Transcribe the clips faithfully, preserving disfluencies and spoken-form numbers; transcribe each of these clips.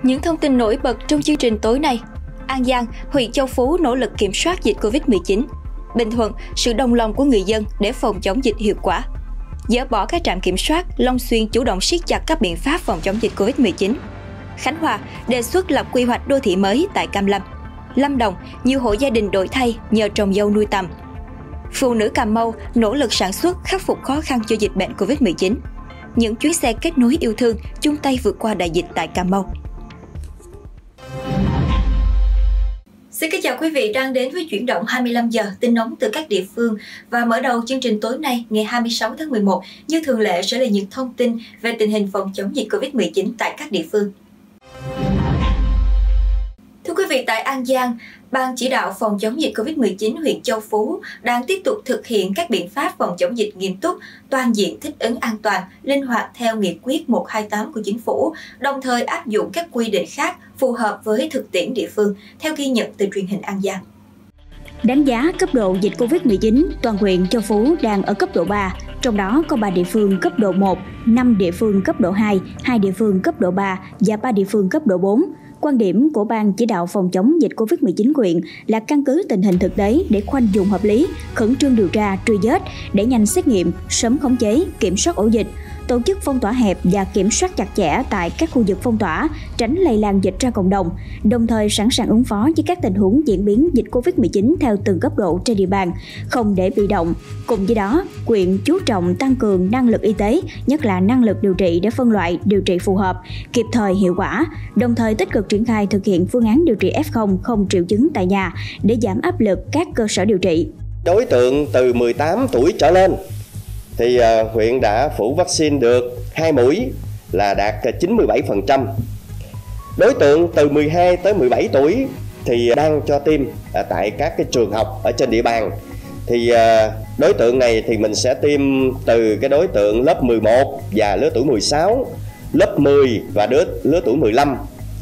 Những thông tin nổi bật trong chương trình tối nay: An Giang, huyện Châu Phú nỗ lực kiểm soát dịch Covid mười chín. Bình Thuận, sự đồng lòng của người dân để phòng chống dịch hiệu quả. Dỡ bỏ các trạm kiểm soát, Long Xuyên chủ động siết chặt các biện pháp phòng chống dịch Covid mười chín. Khánh Hòa đề xuất lập quy hoạch đô thị mới tại Cam Lâm. Lâm Đồng, nhiều hộ gia đình đổi thay nhờ trồng dâu nuôi tầm. Phụ nữ Cà Mau nỗ lực sản xuất khắc phục khó khăn cho dịch bệnh Covid mười chín. Những chuyến xe kết nối yêu thương chung tay vượt qua đại dịch tại Cà Mau. Xin kính chào quý vị đang đến với Chuyển động hai mươi lăm giờ, tin nóng từ các địa phương. Và mở đầu chương trình tối nay ngày hai mươi sáu tháng mười một, như thường lệ sẽ là những thông tin về tình hình phòng chống dịch Covid mười chín tại các địa phương. Thưa quý vị, tại An Giang, Ban chỉ đạo phòng chống dịch Covid mười chín huyện Châu Phú đang tiếp tục thực hiện các biện pháp phòng chống dịch nghiêm túc, toàn diện, thích ứng an toàn, linh hoạt theo nghị quyết một trăm hai mươi tám của Chính phủ, đồng thời áp dụng các quy định khác phù hợp với thực tiễn địa phương, theo ghi nhận từ truyền hình An Giang. Đánh giá cấp độ dịch Covid mười chín, toàn huyện Châu Phú đang ở cấp độ ba, trong đó có ba địa phương cấp độ một, năm địa phương cấp độ hai, hai địa phương cấp độ ba và ba địa phương cấp độ bốn. Quan điểm của Ban chỉ đạo phòng chống dịch Covid mười chín huyện là căn cứ tình hình thực tế để khoanh vùng hợp lý, khẩn trương điều tra, truy vết, để nhanh xét nghiệm, sớm khống chế, kiểm soát ổ dịch, tổ chức phong tỏa hẹp và kiểm soát chặt chẽ tại các khu vực phong tỏa, tránh lây lan dịch ra cộng đồng, đồng thời sẵn sàng ứng phó với các tình huống diễn biến dịch Covid mười chín theo từng cấp độ trên địa bàn, không để bị động. Cùng với đó, huyện chú trọng tăng cường năng lực y tế, nhất là năng lực điều trị để phân loại, điều trị phù hợp, kịp thời, hiệu quả, đồng thời tích cực triển khai thực hiện phương án điều trị ép không không triệu chứng tại nhà để giảm áp lực các cơ sở điều trị. Đối tượng từ mười tám tuổi trở lên thì uh, huyện đã phủ vaccine được hai mũi là đạt chín mươi bảy phần trăm. Đối tượng từ mười hai tới mười bảy tuổi thì đang cho tiêm uh, tại các cái trường học ở trên địa bàn. Thì uh, đối tượng này thì mình sẽ tiêm từ cái đối tượng lớp mười một và lứa tuổi mười sáu, lớp mười và đứa lứa tuổi mười lăm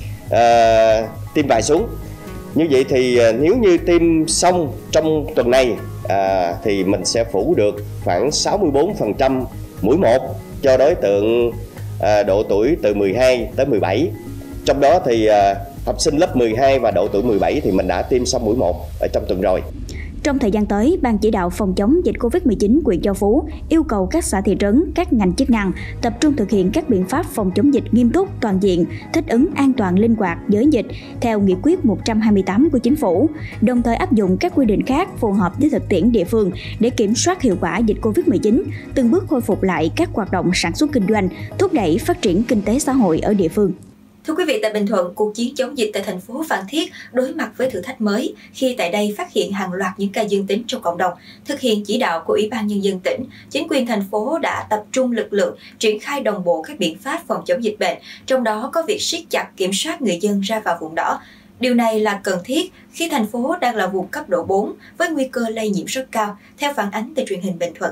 uh, tiêm vài xuống. Như vậy thì uh, nếu như tiêm xong trong tuần này À, thì mình sẽ phủ được khoảng sáu mươi bốn phần trăm mũi một cho đối tượng à, độ tuổi từ mười hai tới mười bảy. Trong đó thì à, học sinh lớp mười hai và độ tuổi mười bảy thì mình đã tiêm xong mũi một ở trong tuần rồi. Trong thời gian tới, Ban chỉ đạo phòng chống dịch Covid mười chín huyện Châu Phú yêu cầu các xã thị trấn, các ngành chức năng tập trung thực hiện các biện pháp phòng chống dịch nghiêm túc, toàn diện, thích ứng an toàn, linh hoạt với dịch theo nghị quyết một trăm hai mươi tám của Chính phủ, đồng thời áp dụng các quy định khác phù hợp với thực tiễn địa phương để kiểm soát hiệu quả dịch Covid mười chín, từng bước khôi phục lại các hoạt động sản xuất kinh doanh, thúc đẩy phát triển kinh tế xã hội ở địa phương. Thưa quý vị, tại Bình Thuận, cuộc chiến chống dịch tại thành phố Phan Thiết đối mặt với thử thách mới khi tại đây phát hiện hàng loạt những ca dương tính trong cộng đồng. Thực hiện chỉ đạo của Ủy ban Nhân dân tỉnh, chính quyền thành phố đã tập trung lực lượng triển khai đồng bộ các biện pháp phòng chống dịch bệnh, trong đó có việc siết chặt kiểm soát người dân ra vào vùng đỏ. Điều này là cần thiết khi thành phố đang là vùng cấp độ bốn với nguy cơ lây nhiễm rất cao, theo phản ánh từ truyền hình Bình Thuận.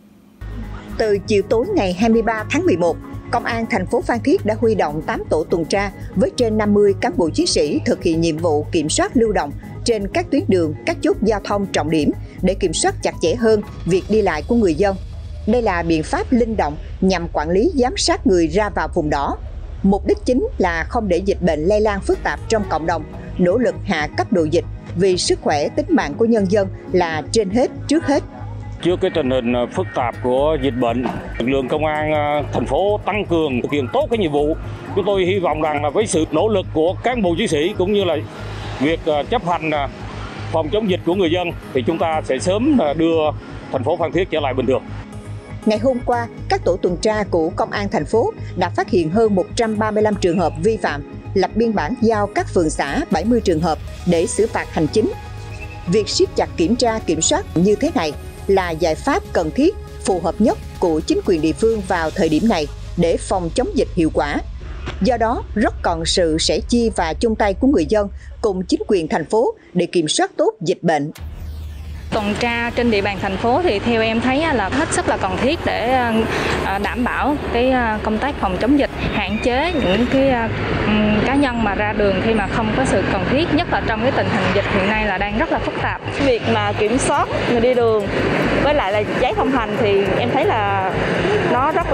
Từ chiều tối ngày hai mươi ba tháng mười một, Công an thành phố Phan Thiết đã huy động tám tổ tuần tra với trên năm mươi cán bộ chiến sĩ thực hiện nhiệm vụ kiểm soát lưu động trên các tuyến đường, các chốt giao thông trọng điểm để kiểm soát chặt chẽ hơn việc đi lại của người dân. Đây là biện pháp linh động nhằm quản lý, giám sát người ra vào vùng đỏ. Mục đích chính là không để dịch bệnh lây lan phức tạp trong cộng đồng, nỗ lực hạ cấp độ dịch vì sức khỏe, tính mạng của nhân dân là trên hết, trước hết. Trước cái tình hình phức tạp của dịch bệnh, lực lượng công an thành phố tăng cường thực hiện tốt cái nhiệm vụ. Chúng tôi hy vọng rằng là với sự nỗ lực của cán bộ chiến sĩ cũng như là việc chấp hành phòng chống dịch của người dân thì chúng ta sẽ sớm đưa thành phố Phan Thiết trở lại bình thường. Ngày hôm qua, các tổ tuần tra của Công an thành phố đã phát hiện hơn một trăm ba mươi lăm trường hợp vi phạm, lập biên bản giao các phường xã bảy mươi trường hợp để xử phạt hành chính. Việc siết chặt kiểm tra kiểm soát như thế này là giải pháp cần thiết, phù hợp nhất của chính quyền địa phương vào thời điểm này để phòng chống dịch hiệu quả. Do đó, rất cần sự sẻ chia và chung tay của người dân cùng chính quyền thành phố để kiểm soát tốt dịch bệnh. Tuần tra trên địa bàn thành phố thì theo em thấy là hết sức là cần thiết để đảm bảo cái công tác phòng chống dịch, hạn chế những cái cá nhân mà ra đường khi mà không có sự cần thiết, nhất là trong cái tình hình dịch hiện nay là đang rất là phức tạp. Việc mà kiểm soát người đi đường với lại là giấy thông hành thì em thấy là nó rất là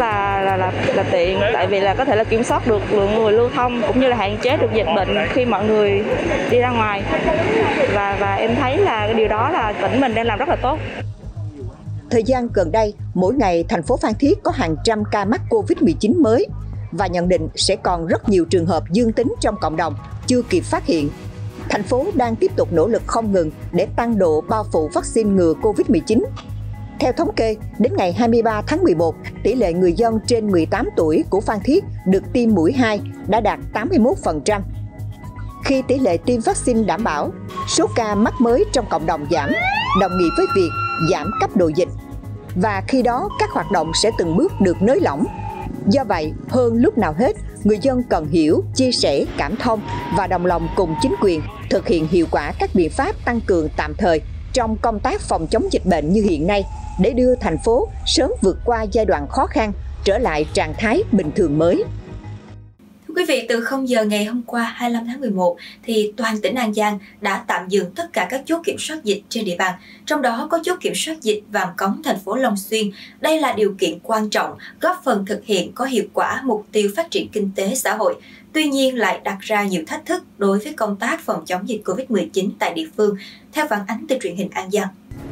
là là là tiện, tại vì là có thể là kiểm soát được lượng người lưu thông cũng như là hạn chế được dịch bệnh khi mọi người đi ra ngoài. Và và em thấy là cái điều đó là tỉnh mình đang làm rất là tốt. Thời gian gần đây, mỗi ngày thành phố Phan Thiết có hàng trăm ca mắc Covid mười chín mới và nhận định sẽ còn rất nhiều trường hợp dương tính trong cộng đồng chưa kịp phát hiện. Thành phố đang tiếp tục nỗ lực không ngừng để tăng độ bao phủ vaccine ngừa Covid mười chín. Theo thống kê, đến ngày hai mươi ba tháng mười một, tỷ lệ người dân trên mười tám tuổi của Phan Thiết được tiêm mũi hai đã đạt tám mươi mốt phần trăm. Khi tỷ lệ tiêm vaccine đảm bảo, số ca mắc mới trong cộng đồng giảm, đồng nghĩa với việc giảm cấp độ dịch. Và khi đó các hoạt động sẽ từng bước được nới lỏng. Do vậy, hơn lúc nào hết, người dân cần hiểu, chia sẻ, cảm thông và đồng lòng cùng chính quyền thực hiện hiệu quả các biện pháp tăng cường tạm thời trong công tác phòng chống dịch bệnh như hiện nay để đưa thành phố sớm vượt qua giai đoạn khó khăn, trở lại trạng thái bình thường mới. Thưa quý vị, từ không giờ ngày hôm qua hai mươi lăm tháng mười một thì toàn tỉnh An Giang đã tạm dừng tất cả các chốt kiểm soát dịch trên địa bàn, trong đó có chốt kiểm soát dịch Vàm Cống thành phố Long Xuyên. Đây là điều kiện quan trọng góp phần thực hiện có hiệu quả mục tiêu phát triển kinh tế xã hội. Tuy nhiên lại đặt ra nhiều thách thức đối với công tác phòng chống dịch Covid mười chín tại địa phương, theo phản ánh từ truyền hình An Giang.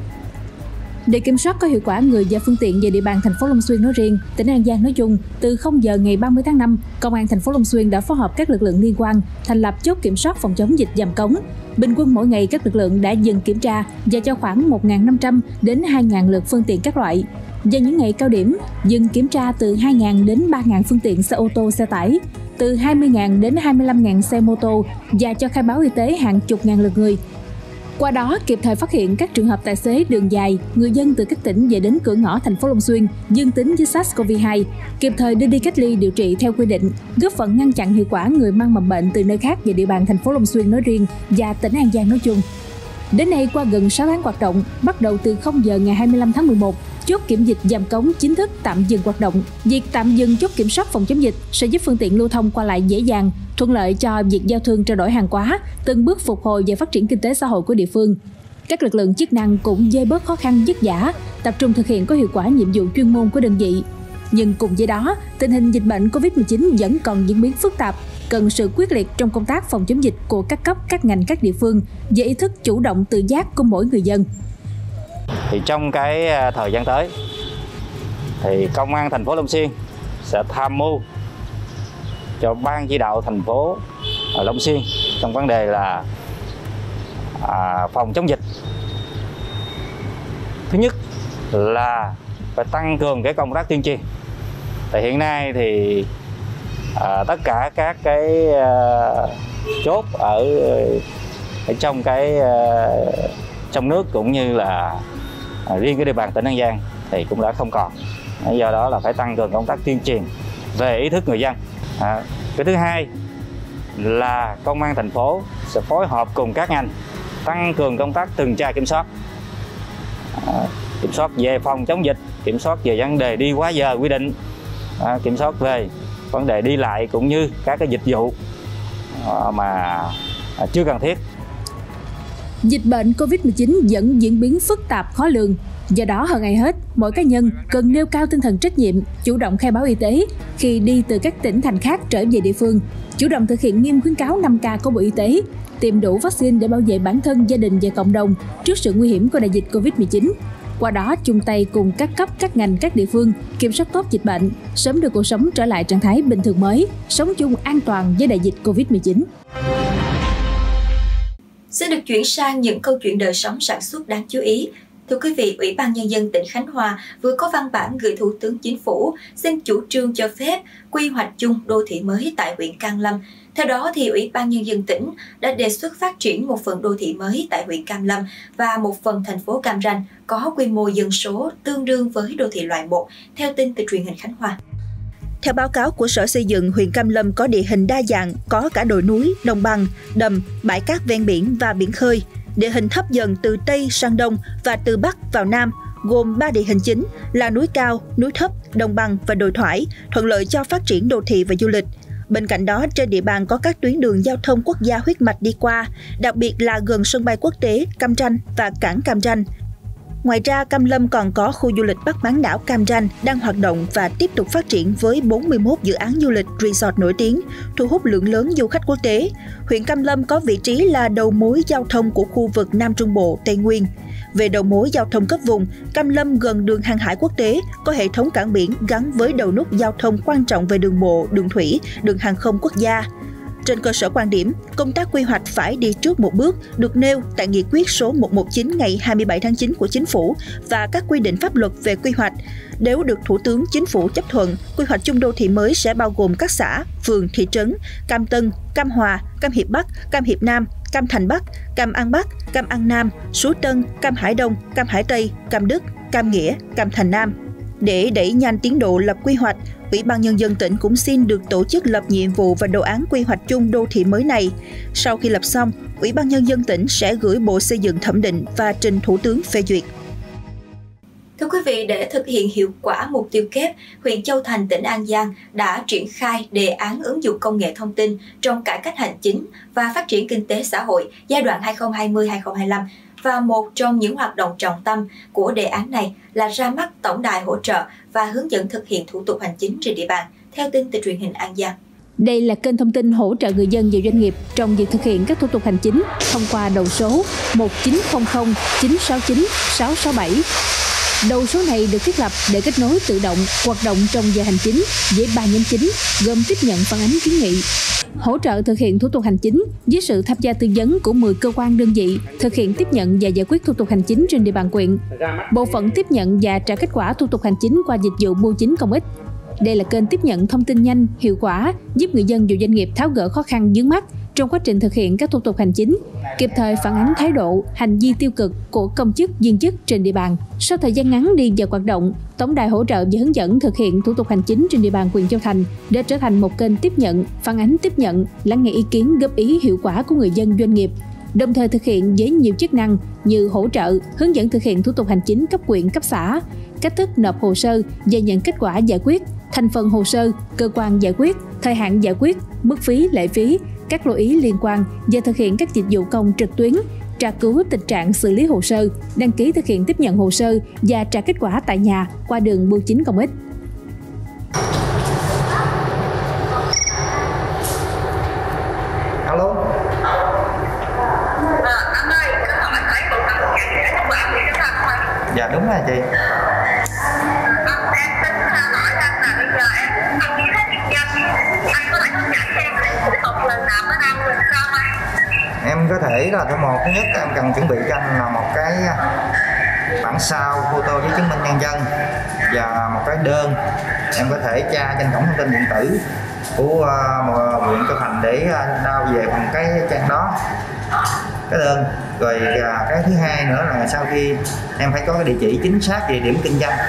Để kiểm soát có hiệu quả người và phương tiện về địa bàn thành phố Long Xuyên nói riêng, tỉnh An Giang nói chung, từ không giờ ngày ba mươi tháng năm, Công an thành phố Long Xuyên đã phối hợp các lực lượng liên quan thành lập chốt kiểm soát phòng chống dịch Vàm Cống. Bình quân mỗi ngày các lực lượng đã dừng kiểm tra và cho khoảng một nghìn năm trăm đến hai nghìn lượt phương tiện các loại. Vào những ngày cao điểm, dừng kiểm tra từ hai nghìn đến ba nghìn phương tiện xe ô tô, xe tải, từ hai mươi nghìn đến hai mươi lăm nghìn xe mô tô và cho khai báo y tế hàng chục ngàn lượt người. Qua đó, kịp thời phát hiện các trường hợp tài xế đường dài, người dân từ các tỉnh về đến cửa ngõ thành phố Long Xuyên dương tính với SARS-xê o vê hai, kịp thời đưa đi cách ly điều trị theo quy định, góp phần ngăn chặn hiệu quả người mang mầm bệnh từ nơi khác về địa bàn thành phố Long Xuyên nói riêng và tỉnh An Giang nói chung. Đến nay, qua gần sáu tháng hoạt động, bắt đầu từ không giờ ngày hai mươi lăm tháng mười một, chốt kiểm dịch Vàm Cống chính thức tạm dừng hoạt động. Việc tạm dừng chốt kiểm soát phòng chống dịch sẽ giúp phương tiện lưu thông qua lại dễ dàng, thuận lợi cho việc giao thương trao đổi hàng hóa, từng bước phục hồi và phát triển kinh tế xã hội của địa phương. Các lực lượng chức năng cũng dơi bớt khó khăn vất vả, tập trung thực hiện có hiệu quả nhiệm vụ chuyên môn của đơn vị. Nhưng cùng với đó, tình hình dịch bệnh Covid mười chín vẫn còn diễn biến phức tạp, cần sự quyết liệt trong công tác phòng chống dịch của các cấp, các ngành, các địa phương và ý thức chủ động tự giác của mỗi người dân. Thì trong cái thời gian tới, thì Công an thành phố Long Xuyên sẽ tham mưu cho ban chỉ đạo thành phố Long Xuyên trong vấn đề là à, phòng chống dịch. Thứ nhất là phải tăng cường cái công tác tuyên truyền. Thì hiện nay thì à, tất cả các cái à, chốt ở, ở trong cái à, trong nước cũng như là à, riêng cái địa bàn tỉnh An Giang thì cũng đã không còn. Do đó là phải tăng cường công tác tuyên truyền về ý thức người dân. À, cái thứ hai là Công an thành phố sẽ phối hợp cùng các ngành tăng cường công tác tuần tra kiểm soát, à, kiểm soát về phòng chống dịch, kiểm soát về vấn đề đi quá giờ quy định, à, kiểm soát về vấn đề đi lại cũng như các cái dịch vụ à, mà à, chưa cần thiết. Dịch bệnh Covid mười chín vẫn diễn biến phức tạp khó lường. Do đó hơn ai hết, mỗi cá nhân cần nêu cao tinh thần trách nhiệm, chủ động khai báo y tế khi đi từ các tỉnh thành khác trở về địa phương, chủ động thực hiện nghiêm khuyến cáo năm K của Bộ Y tế, tiêm đủ vaccine để bảo vệ bản thân, gia đình và cộng đồng trước sự nguy hiểm của đại dịch Covid mười chín. Qua đó, chung tay cùng các cấp, các ngành, các địa phương kiểm soát tốt dịch bệnh, sớm đưa cuộc sống trở lại trạng thái bình thường mới, sống chung an toàn với đại dịch Covid mười chín. Sẽ được chuyển sang những câu chuyện đời sống sản xuất đáng chú ý. Thưa quý vị, Ủy ban Nhân dân tỉnh Khánh Hòa vừa có văn bản gửi Thủ tướng Chính phủ xin chủ trương cho phép quy hoạch chung đô thị mới tại huyện Cam Lâm. Theo đó, thì Ủy ban Nhân dân tỉnh đã đề xuất phát triển một phần đô thị mới tại huyện Cam Lâm và một phần thành phố Cam Ranh có quy mô dân số tương đương với đô thị loại một, theo tin từ truyền hình Khánh Hòa. Theo báo cáo của Sở Xây dựng, huyện Cam Lâm có địa hình đa dạng, có cả đồi núi, đồng bằng, đầm, bãi cát ven biển và biển khơi. Địa hình thấp dần từ Tây sang Đông và từ Bắc vào Nam, gồm ba địa hình chính là núi cao, núi thấp, đồng bằng và đồi thoải, thuận lợi cho phát triển đô thị và du lịch. Bên cạnh đó, trên địa bàn có các tuyến đường giao thông quốc gia huyết mạch đi qua, đặc biệt là gần sân bay quốc tế Cam Ranh và cảng Cam Ranh. Ngoài ra, Cam Lâm còn có khu du lịch Bắc bán đảo Cam Ranh đang hoạt động và tiếp tục phát triển với bốn mươi mốt dự án du lịch resort nổi tiếng, thu hút lượng lớn du khách quốc tế. Huyện Cam Lâm có vị trí là đầu mối giao thông của khu vực Nam Trung Bộ, Tây Nguyên. Về đầu mối giao thông cấp vùng, Cam Lâm gần đường hàng hải quốc tế, có hệ thống cảng biển gắn với đầu nút giao thông quan trọng về đường bộ, đường thủy, đường hàng không quốc gia. Trên cơ sở quan điểm, công tác quy hoạch phải đi trước một bước được nêu tại Nghị quyết số một trăm mười chín ngày hai mươi bảy tháng chín của Chính phủ và các quy định pháp luật về quy hoạch. Nếu được Thủ tướng Chính phủ chấp thuận, quy hoạch chung đô thị mới sẽ bao gồm các xã, phường, thị trấn Cam Tân, Cam Hòa, Cam Hiệp Bắc, Cam Hiệp Nam, Cam Thành Bắc, Cam An Bắc, Cam An Nam, Suối Tân, Cam Hải Đông, Cam Hải Tây, Cam Đức, Cam Nghĩa, Cam Thành Nam. Để đẩy nhanh tiến độ lập quy hoạch, Ủy ban Nhân dân tỉnh cũng xin được tổ chức lập nhiệm vụ và đồ án quy hoạch chung đô thị mới này. Sau khi lập xong, Ủy ban Nhân dân tỉnh sẽ gửi Bộ Xây dựng thẩm định và trình Thủ tướng phê duyệt. Thưa quý vị, để thực hiện hiệu quả mục tiêu kép, huyện Châu Thành, tỉnh An Giang đã triển khai đề án ứng dụng công nghệ thông tin trong cải cách hành chính và phát triển kinh tế xã hội giai đoạn hai nghìn không trăm hai mươi đến hai nghìn không trăm hai mươi lăm. Và một trong những hoạt động trọng tâm của đề án này là ra mắt tổng đài hỗ trợ và hướng dẫn thực hiện thủ tục hành chính trên địa bàn, theo tin từ truyền hình An Giang. Đây là kênh thông tin hỗ trợ người dân và doanh nghiệp trong việc thực hiện các thủ tục hành chính thông qua đầu số một chín không không chín sáu chín sáu sáu bảy. Đầu số này được thiết lập để kết nối tự động hoạt động trong giờ hành chính với ba nhóm chính gồm tiếp nhận phản ánh kiến nghị, hỗ trợ thực hiện thủ tục hành chính với sự tham gia tư vấn của mười cơ quan đơn vị thực hiện tiếp nhận và giải quyết thủ tục hành chính trên địa bàn huyện, bộ phận tiếp nhận và trả kết quả thủ tục hành chính qua dịch vụ bưu chính công ích. Đây là kênh tiếp nhận thông tin nhanh, hiệu quả, giúp người dân và doanh nghiệp tháo gỡ khó khăn vướng mắc trong quá trình thực hiện các thủ tục hành chính, kịp thời phản ánh thái độ, hành vi tiêu cực của công chức, viên chức trên địa bàn. Sau thời gian ngắn đi vào hoạt động, tổng đài hỗ trợ và hướng dẫn thực hiện thủ tục hành chính trên địa bàn huyện Châu Thành đã trở thành một kênh tiếp nhận, phản ánh tiếp nhận, lắng nghe ý kiến, góp ý hiệu quả của người dân, doanh nghiệp, đồng thời thực hiện với nhiều chức năng như hỗ trợ, hướng dẫn thực hiện thủ tục hành chính cấp huyện, cấp xã, cách thức nộp hồ sơ và nhận kết quả giải quyết, thành phần hồ sơ, cơ quan giải quyết, thời hạn giải quyết, mức phí, lệ phí, các lưu ý liên quan và thực hiện các dịch vụ công trực tuyến, tra cứu tình trạng xử lý hồ sơ, đăng ký thực hiện tiếp nhận hồ sơ và trả kết quả tại nhà qua đường bưu chính công ích. Alo. Dạ đúng rồi chị. Em có thể là thứ một, thứ nhất em cần chuẩn bị cho anh là một cái bản sao photo với chứng minh nhân dân và một cái đơn em có thể tra trên cổng thông tin điện tử của uh, huyện Châu Thành để uh, đao về bằng cái trang đó, cái đơn. Rồi uh, cái thứ hai nữa là sau khi em phải có cái địa chỉ chính xác về điểm kinh doanh,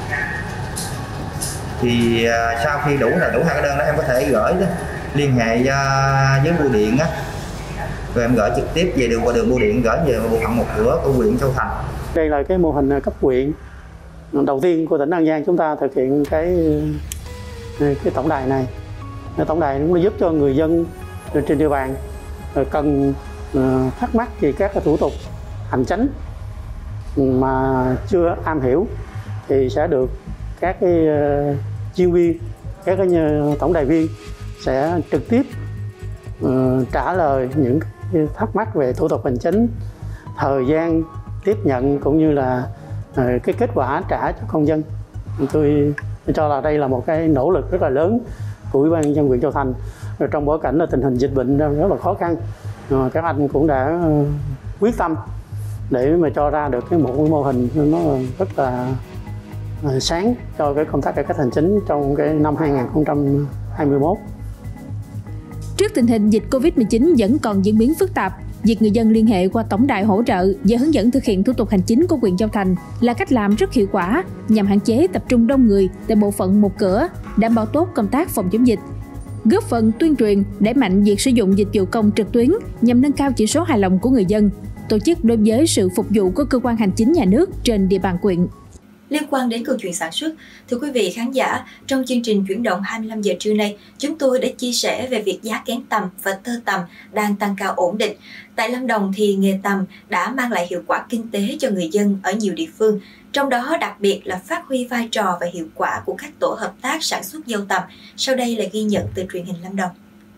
thì uh, sau khi đủ là đủ hai cái đơn đó em có thể gửi đó, liên hệ uh, với bưu điện á, rồi em gửi trực tiếp về đường qua đường bưu điện, gửi về bộ phận một cửa của huyện Châu Thành. Đây là cái mô hình cấp huyện đầu tiên của tỉnh An Giang chúng ta thực hiện cái cái tổng đài này. Cái tổng đài cũng giúp cho người dân trên địa bàn cần thắc mắc về các cái thủ tục hành chính mà chưa am hiểu thì sẽ được các cái chuyên viên, các cái tổng đài viên sẽ trực tiếp uh, trả lời những thắc mắc về thủ tục hành chính, thời gian tiếp nhận cũng như là uh, cái kết quả trả cho công dân. Tôi, tôi cho là đây là một cái nỗ lực rất là lớn của Ủy ban nhân dân huyện Châu Thành. Rồi trong bối cảnh là tình hình dịch bệnh rất là khó khăn, uh, các anh cũng đã uh, quyết tâm để mà cho ra được cái một cái mô hình nó rất là uh, sáng cho cái công tác cải cách hành chính trong cái năm hai nghìn không trăm hai mươi mốt. Trước tình hình dịch Covid mười chín vẫn còn diễn biến phức tạp, việc người dân liên hệ qua tổng đài hỗ trợ và hướng dẫn thực hiện thủ tục hành chính của huyện Châu Thành là cách làm rất hiệu quả nhằm hạn chế tập trung đông người tại bộ phận một cửa, đảm bảo tốt công tác phòng chống dịch, góp phần tuyên truyền, đẩy mạnh việc sử dụng dịch vụ công trực tuyến nhằm nâng cao chỉ số hài lòng của người dân, tổ chức đối với sự phục vụ của cơ quan hành chính nhà nước trên địa bàn huyện. Liên quan đến câu chuyện sản xuất, thưa quý vị khán giả, trong chương trình Chuyển động hai mươi lăm giờ trưa nay, chúng tôi đã chia sẻ về việc giá kén tằm và tơ tằm đang tăng cao ổn định. Tại Lâm Đồng thì nghề tằm đã mang lại hiệu quả kinh tế cho người dân ở nhiều địa phương, trong đó đặc biệt là phát huy vai trò và hiệu quả của các tổ hợp tác sản xuất dâu tằm. Sau đây là ghi nhận từ truyền hình Lâm Đồng.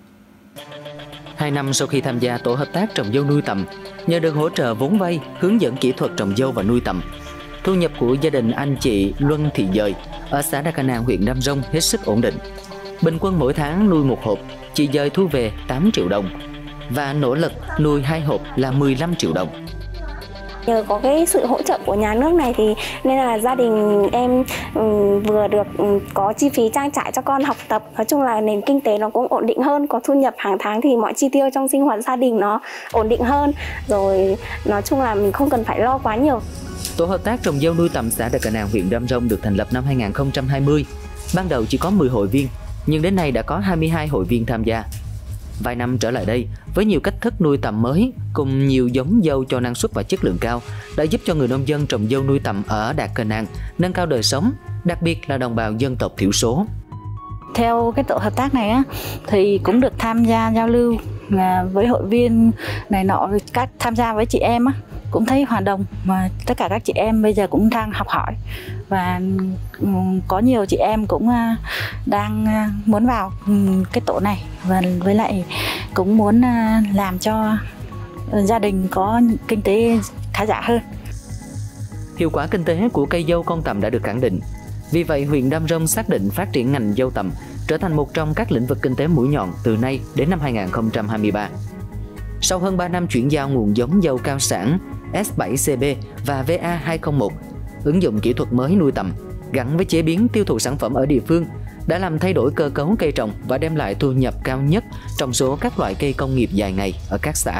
Hai năm sau khi tham gia tổ hợp tác trồng dâu nuôi tằm, nhờ được hỗ trợ vốn vay, hướng dẫn kỹ thuật trồng dâu và nuôi tằm, thu nhập của gia đình anh chị Luân Thị Dời ở xã Đa Ca Nàng, huyện Đam Rông hết sức ổn định. Bình quân mỗi tháng nuôi một hộp, chị Dời thu về tám triệu đồng và nỗ lực nuôi hai hộp là mười lăm triệu đồng. Nhờ có cái sự hỗ trợ của nhà nước này thì nên là gia đình em um, vừa được um, có chi phí trang trải cho con học tập. Nói chung là nền kinh tế nó cũng ổn định hơn, có thu nhập hàng tháng thì mọi chi tiêu trong sinh hoạt gia đình nó ổn định hơn. Rồi nói chung là mình không cần phải lo quá nhiều. Tổ hợp tác trồng dâu nuôi tằm xã Đa Ca Nàng, huyện Đam Rông được thành lập năm hai nghìn không trăm hai mươi. Ban đầu chỉ có mười hội viên, nhưng đến nay đã có hai mươi hai hội viên tham gia. Vài năm trở lại đây, với nhiều cách thức nuôi tằm mới cùng nhiều giống dâu cho năng suất và chất lượng cao đã giúp cho người nông dân trồng dâu nuôi tằm ở Đa Ca Nàng nâng cao đời sống, đặc biệt là đồng bào dân tộc thiểu số. Theo cái tổ hợp tác này á, thì cũng được tham gia giao lưu với hội viên này nọ, các tham gia với chị em á, cũng thấy hòa đồng, mà tất cả các chị em bây giờ cũng đang học hỏi và có nhiều chị em cũng đang muốn vào cái tổ này và với lại cũng muốn làm cho gia đình có kinh tế khá giả hơn. Hiệu quả kinh tế của cây dâu con tằm đã được khẳng định. Vì vậy, huyện Đam Rông xác định phát triển ngành dâu tằm trở thành một trong các lĩnh vực kinh tế mũi nhọn từ nay đến năm hai nghìn không trăm hai mươi ba. Sau hơn ba năm chuyển giao nguồn giống dâu cao sản S bảy C B và V A hai không một, ứng dụng kỹ thuật mới nuôi tằm gắn với chế biến tiêu thụ sản phẩm ở địa phương đã làm thay đổi cơ cấu cây trồng và đem lại thu nhập cao nhất trong số các loại cây công nghiệp dài ngày ở các xã.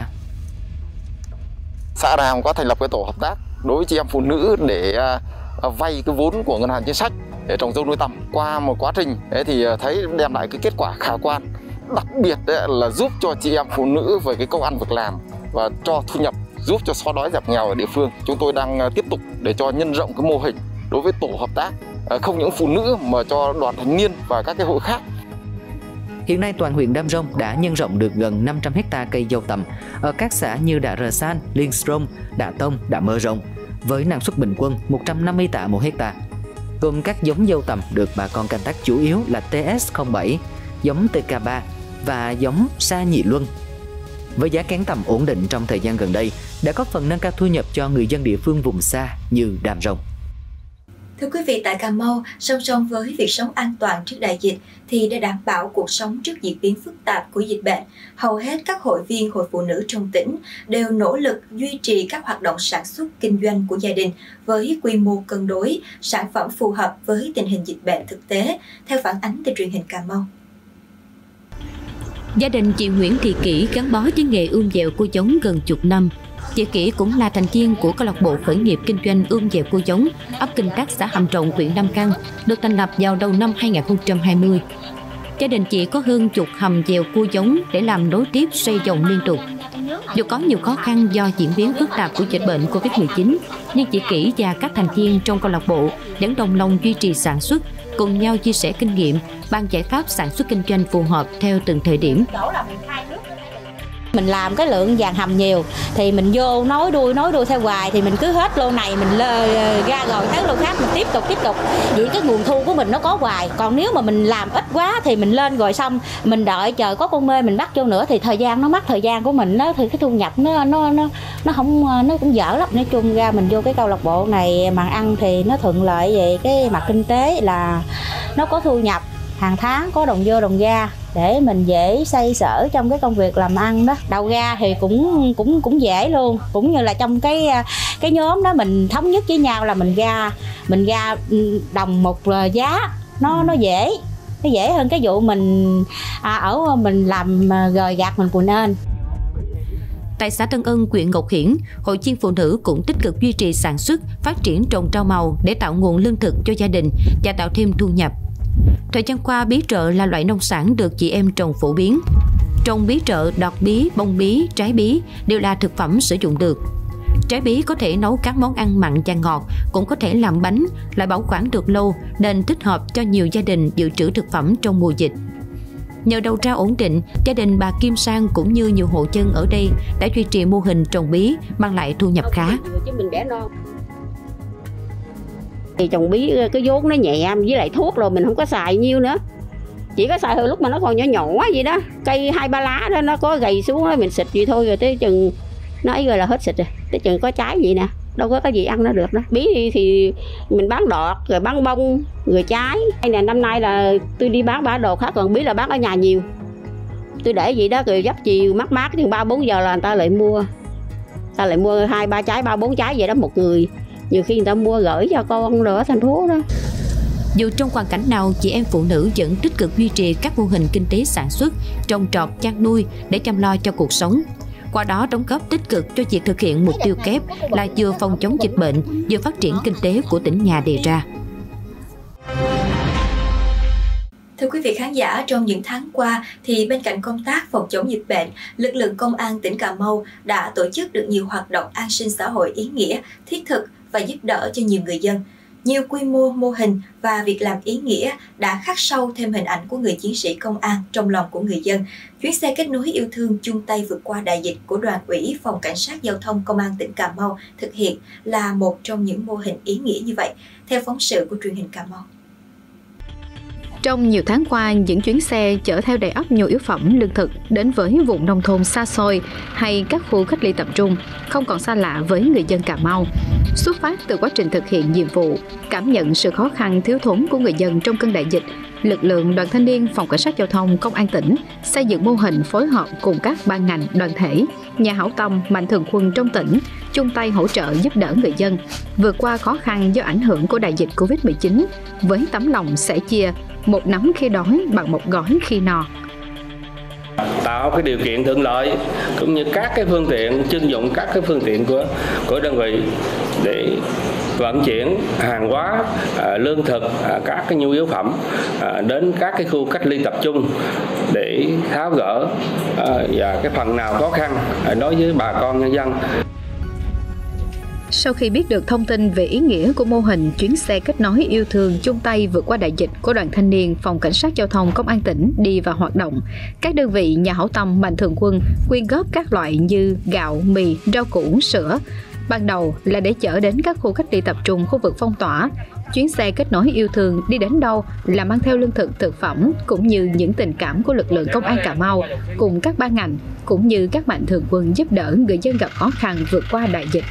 Xã Đàm có thành lập cái tổ hợp tác đối với chị em phụ nữ để vay cái vốn của ngân hàng chính sách để trồng dâu nuôi tằm. Qua một quá trình thì thấy đem lại cái kết quả khả quan, đặc biệt là giúp cho chị em phụ nữ về cái công ăn việc làm và cho thu nhập, giúp cho xóa đói giảm nghèo ở địa phương. Chúng tôi đang tiếp tục để cho nhân rộng cái mô hình đối với tổ hợp tác, không những phụ nữ mà cho đoàn thanh niên và các cái hội khác. Hiện nay toàn huyện Đam Rông đã nhân rộng được gần năm trăm héc ta cây dâu tằm ở các xã như Đạ Rờ San, Liên Strong, Đạ Tông, Đạ Mơ Rông với năng suất bình quân một trăm năm mươi tạ một héc ta. Gồm các giống dâu tằm được bà con canh tác chủ yếu là T S không bảy, giống T K ba và giống Sa Nhị Luân. Với giá kén tằm ổn định trong thời gian gần đây đã góp phần nâng cao thu nhập cho người dân địa phương vùng xa như Đam Rông. Thưa quý vị, tại Cà Mau, song song với việc sống an toàn trước đại dịch thì để đảm bảo cuộc sống trước diễn biến phức tạp của dịch bệnh, hầu hết các hội viên hội phụ nữ trong tỉnh đều nỗ lực duy trì các hoạt động sản xuất kinh doanh của gia đình với quy mô cân đối, sản phẩm phù hợp với tình hình dịch bệnh thực tế, theo phản ánh từ truyền hình Cà Mau. Gia đình chị Nguyễn Thị Kỷ gắn bó với nghề ươm dẹo cua giống gần chục năm. Chị Kỷ cũng là thành viên của câu lạc bộ khởi nghiệp kinh doanh ươm dẹo cua giống ấp Kinh Đắc, xã Hàm Trọng, huyện Nam Căn, được thành lập vào đầu năm hai nghìn không trăm hai mươi. Gia đình chị có hơn chục hầm dẹo cua giống để làm nối tiếp xoay vòng liên tục. Dù có nhiều khó khăn do diễn biến phức tạp của dịch bệnh Covid mười chín, nhưng chị Kỷ và các thành viên trong câu lạc bộ vẫn đồng lòng duy trì sản xuất, cùng nhau chia sẻ kinh nghiệm, bàn giải pháp sản xuất kinh doanh phù hợp theo từng thời điểm. Mình làm cái lượng vàng hầm nhiều thì mình vô nối đuôi nối đuôi theo hoài thì mình cứ hết lô này mình lơ, ra rồi tới lô khác mình tiếp tục tiếp tục. Vì cái nguồn thu của mình nó có hoài. Còn nếu mà mình làm ít quá thì mình lên rồi xong mình đợi chờ có con mê mình bắt vô nữa thì thời gian nó mất thời gian của mình đó, thì cái thu nhập nó nó nó nó không nó cũng dở lắm. Nói chung ra mình vô cái câu lạc bộ này mà ăn thì nó thuận lợi về cái mặt kinh tế là nó có thu nhập hàng tháng, có đồng vô đồng ra để mình dễ xoay sở trong cái công việc làm ăn đó. Đầu ra thì cũng cũng cũng dễ luôn, cũng như là trong cái cái nhóm đó mình thống nhất với nhau là mình ra mình ra đồng một giá, nó nó dễ nó dễ hơn cái vụ mình à, ở mình làm gời gạt mình phụ nên. Tại xã Tân Ân, huyện Ngọc Hiển, hội viên phụ nữ cũng tích cực duy trì sản xuất, phát triển trồng rau màu để tạo nguồn lương thực cho gia đình và tạo thêm thu nhập. Thời gian qua, bí trợ là loại nông sản được chị em trồng phổ biến. Trồng bí trợ, đọt bí, bông bí, trái bí đều là thực phẩm sử dụng được. Trái bí có thể nấu các món ăn mặn và ngọt, cũng có thể làm bánh, lại bảo quản được lâu nên thích hợp cho nhiều gia đình dự trữ thực phẩm trong mùa dịch. Nhờ đầu ra ổn định, gia đình bà Kim Sang cũng như nhiều hộ dân ở đây đã duy trì mô hình trồng bí mang lại thu nhập khá. Thì trồng bí cái vốn nó nhẹ với lại thuốc rồi mình không có xài nhiêu nữa. Chỉ có xài hồi lúc mà nó còn nhỏ nhỏ vậy đó, cây hai ba lá đó nó có gầy xuống đó mình xịt vậy thôi, rồi tới chừng nó ấy rồi là hết xịt rồi. Tới chừng có trái vậy nè, đâu có cái gì ăn nó được đó. Bí thì, thì mình bán đọt rồi bán bông rồi trái. Đây nè, năm nay là tôi đi bán bả đồ khác, còn bí là bán ở nhà nhiều. Tôi để vậy đó rồi dấp chiều mát mát chừng ba bốn giờ là người ta lại mua. Ta lại mua hai ba trái, ba bốn trái vậy đó một người. Nhiều khi người ta mua gửi cho con rồi ở thành phố đó. Dù trong hoàn cảnh nào, chị em phụ nữ vẫn tích cực duy trì các mô hình kinh tế sản xuất, trồng trọt, chăn nuôi để chăm lo cho cuộc sống. Qua đó đóng góp tích cực cho việc thực hiện mục tiêu kép là vừa phòng chống dịch bệnh, vừa phát triển kinh tế của tỉnh nhà đề ra. Thưa quý vị khán giả, trong những tháng qua thì bên cạnh công tác phòng chống dịch bệnh, lực lượng công an tỉnh Cà Mau đã tổ chức được nhiều hoạt động an sinh xã hội ý nghĩa, thiết thực và giúp đỡ cho nhiều người dân. Nhiều quy mô, mô hình và việc làm ý nghĩa đã khắc sâu thêm hình ảnh của người chiến sĩ công an trong lòng của người dân. Chuyến xe kết nối yêu thương chung tay vượt qua đại dịch của Đoàn ủy Phòng Cảnh sát Giao thông Công an tỉnh Cà Mau thực hiện là một trong những mô hình ý nghĩa như vậy, theo phóng sự của truyền hình Cà Mau. Trong nhiều tháng qua, những chuyến xe chở theo đầy ắp nhu yếu phẩm lương thực đến với vùng nông thôn xa xôi hay các khu cách ly tập trung không còn xa lạ với người dân Cà Mau. Xuất phát từ quá trình thực hiện nhiệm vụ, cảm nhận sự khó khăn thiếu thốn của người dân trong cơn đại dịch, lực lượng Đoàn Thanh niên Phòng Cảnh sát Giao thông Công an tỉnh xây dựng mô hình phối hợp cùng các ban ngành, đoàn thể, nhà hảo tâm, mạnh thường quân trong tỉnh chung tay hỗ trợ giúp đỡ người dân vượt qua khó khăn do ảnh hưởng của đại dịch Covid mười chín với tấm lòng sẻ chia, một nắm khi đói bằng một gói khi no. Tạo cái điều kiện thuận lợi cũng như các cái phương tiện, trưng dụng các cái phương tiện của của đơn vị để vận chuyển hàng hóa, à, lương thực, à, các cái nhu yếu phẩm à, đến các cái khu cách ly tập trung để tháo gỡ à, và cái phần nào khó khăn à, đối với bà con nhân dân. Sau khi biết được thông tin về ý nghĩa của mô hình chuyến xe kết nối yêu thương chung tay vượt qua đại dịch của Đoàn Thanh niên Phòng Cảnh sát Giao thông Công an tỉnh đi vào hoạt động, các đơn vị nhà hảo tâm, mạnh thường quân quyên góp các loại như gạo, mì, rau củ, sữa. Ban đầu là để chở đến các khu cách ly tập trung, khu vực phong tỏa. Chuyến xe kết nối yêu thương đi đến đâu là mang theo lương thực, thực phẩm cũng như những tình cảm của lực lượng công an Cà Mau cùng các ban ngành cũng như các mạnh thường quân giúp đỡ người dân gặp khó khăn vượt qua đại dịch.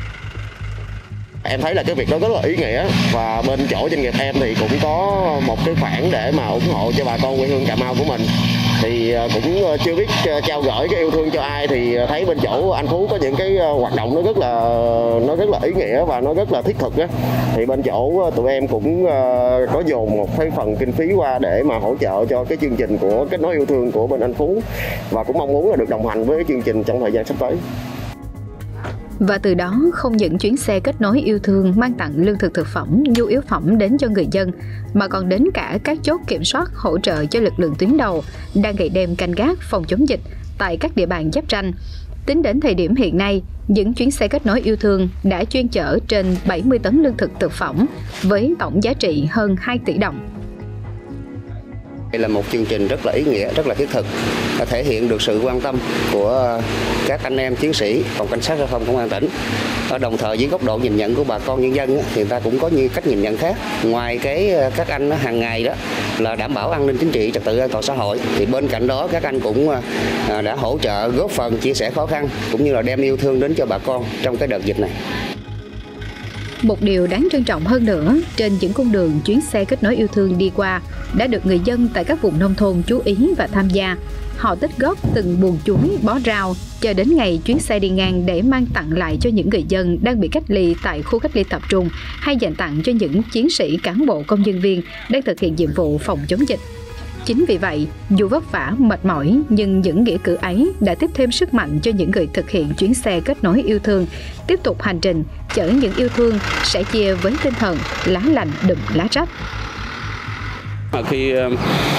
Em thấy là cái việc đó rất là ý nghĩa, và bên chỗ doanh nghiệp em thì cũng có một cái khoản để mà ủng hộ cho bà con quê hương Cà Mau của mình. Thì cũng chưa biết trao gửi cái yêu thương cho ai, thì thấy bên chỗ anh Phú có những cái hoạt động nó rất là nó rất là ý nghĩa và nó rất là thiết thực á. Thì bên chỗ tụi em cũng có dồn một cái phần kinh phí qua để mà hỗ trợ cho cái chương trình của kết nối yêu thương của bên anh Phú, và cũng mong muốn là được đồng hành với chương trình trong thời gian sắp tới. Và từ đó, không những chuyến xe kết nối yêu thương mang tặng lương thực thực phẩm, nhu yếu phẩm đến cho người dân, mà còn đến cả các chốt kiểm soát hỗ trợ cho lực lượng tuyến đầu đang ngày đêm canh gác phòng chống dịch tại các địa bàn giáp ranh. Tính đến thời điểm hiện nay, những chuyến xe kết nối yêu thương đã chuyên chở trên bảy mươi tấn lương thực thực phẩm với tổng giá trị hơn hai tỷ đồng. Đây là một chương trình rất là ý nghĩa, rất là thiết thực, thể hiện được sự quan tâm của các anh em chiến sĩ Phòng Cảnh sát Giao thông Công an tỉnh. Ở đồng thời với góc độ nhìn nhận của bà con nhân dân thì người ta cũng có nhiều cách nhìn nhận khác. Ngoài cái các anh hàng ngày đó là đảm bảo an ninh chính trị, trật tự an toàn xã hội, thì bên cạnh đó các anh cũng đã hỗ trợ góp phần chia sẻ khó khăn cũng như là đem yêu thương đến cho bà con trong cái đợt dịch này. Một điều đáng trân trọng hơn nữa, trên những cung đường chuyến xe kết nối yêu thương đi qua đã được người dân tại các vùng nông thôn chú ý và tham gia. Họ tích góp từng buồng chuối, bó rau, chờ đến ngày chuyến xe đi ngang để mang tặng lại cho những người dân đang bị cách ly tại khu cách ly tập trung, hay dành tặng cho những chiến sĩ, cán bộ, công nhân viên đang thực hiện nhiệm vụ phòng chống dịch. Chính vì vậy, dù vất vả, mệt mỏi, nhưng những nghĩa cử ấy đã tiếp thêm sức mạnh cho những người thực hiện chuyến xe kết nối yêu thương, tiếp tục hành trình chở những yêu thương, sẻ chia với tinh thần lá lành đùm lá rách. Khi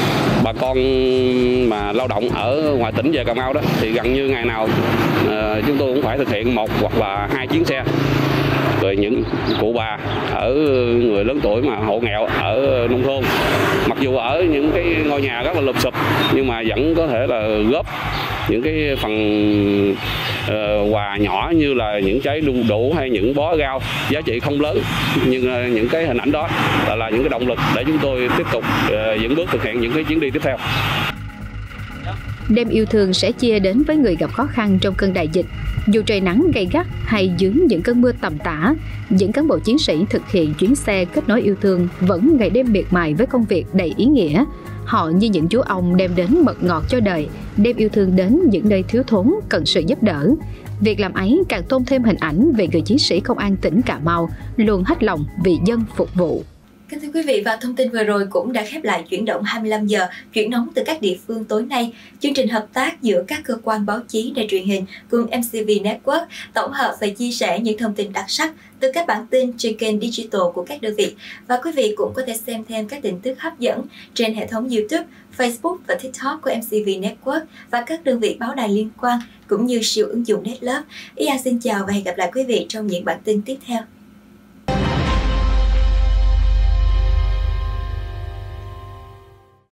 bà con mà lao động ở ngoài tỉnh về Cà Mau đó thì gần như ngày nào uh, chúng tôi cũng phải thực hiện một hoặc là hai chuyến xe. Rồi những cụ bà ở người lớn tuổi mà hộ nghèo ở nông thôn, mặc dù ở những cái ngôi nhà rất là lụp xụp nhưng mà vẫn có thể là góp những cái phần uh, quà nhỏ như là những trái đu đủ hay những bó rau giá trị không lớn, nhưng uh, những cái hình ảnh đó là, là những cái động lực để chúng tôi tiếp tục uh, dẫn bước thực hiện những cái chuyến đi tiếp theo. Đêm yêu thương sẽ chia đến với người gặp khó khăn trong cơn đại dịch. Dù trời nắng gay gắt hay dưới những cơn mưa tầm tã, những cán bộ chiến sĩ thực hiện chuyến xe kết nối yêu thương vẫn ngày đêm miệt mài với công việc đầy ý nghĩa. Họ như những chú ong đem đến mật ngọt cho đời, đem yêu thương đến những nơi thiếu thốn cần sự giúp đỡ. Việc làm ấy càng tôn thêm hình ảnh về người chiến sĩ công an tỉnh Cà Mau luôn hết lòng vì dân phục vụ. Kính thưa quý vị, và thông tin vừa rồi cũng đã khép lại chuyển động hai mươi lăm giờ, chuyển nóng từ các địa phương tối nay. Chương trình hợp tác giữa các cơ quan báo chí, đài truyền hình cùng em xê vê Network tổng hợp và chia sẻ những thông tin đặc sắc từ các bản tin trên kênh digital của các đơn vị. Và quý vị cũng có thể xem thêm các tin tức hấp dẫn trên hệ thống YouTube, Facebook và TikTok của em xê vê Network và các đơn vị báo đài liên quan, cũng như siêu ứng dụng Netlove. Ý An xin chào và hẹn gặp lại quý vị trong những bản tin tiếp theo.